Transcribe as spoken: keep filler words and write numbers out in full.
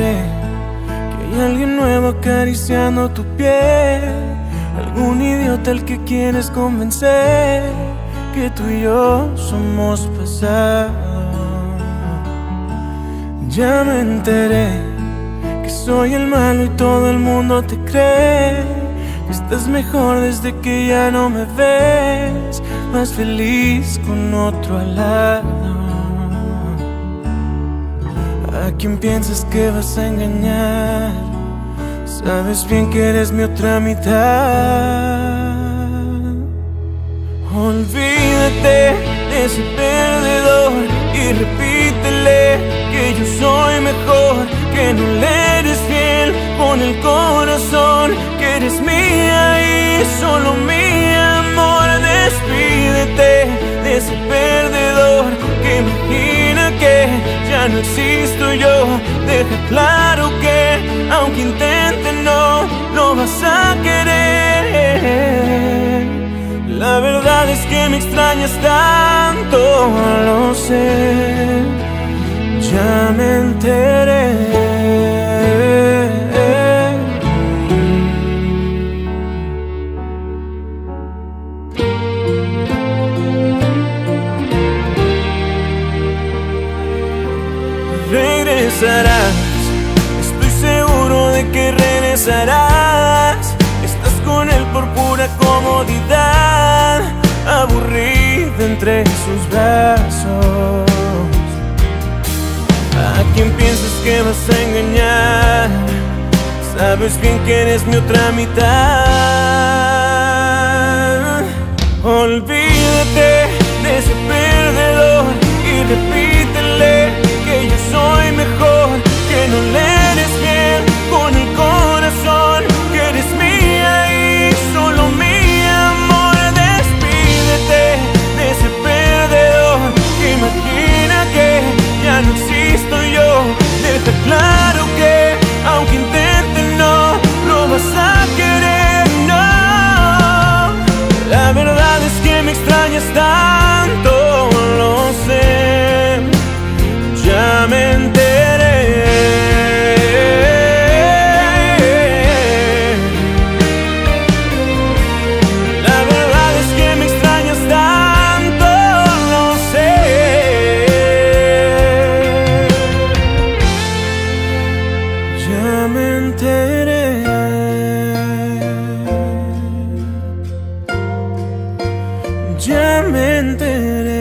enteré que hay alguien nuevo acariciando tu piel, algún idiota al que quieres convencer que tú y yo somos pasado. Ya me enteré que soy el malo y todo el mundo te cree, que estás mejor desde que ya no me ves, más feliz con otro al lado. ¿A quién piensas que vas a engañar? Sabes bien que eres mi otra mitad. Olvídate de ese perdedor y repítele que yo soy mejor, que no le eres fiel con el corazón, que eres mía y solo mi amor. Despídete de ese perdedor que imagina que ya no existo yo. Deja claro que aunque intente no lo vas a querer. La verdad es que me extrañas tanto, lo sé, ya me enteré. Regresarás, estoy seguro de que regresarás. Estás con él por pura comodidad, aburrida entre sus brazos. ¿A quién piensas que vas a engañar? Sabes bien que eres mi otra mitad. Olvídate de ese perdedor y repítele que yo soy mejor, que no le eres fiel con el corazón, que eres mía y solo mi amor. Despídete de ese perdedor que imagina que ya no existo yo. Deja claro que aunque intente no lo vas a querer, no. La verdad es que me extrañas tanto, lo sé, ya me enteré. La verdad es que me extrañas tanto, lo sé, ya me enteré. Ya me enteré.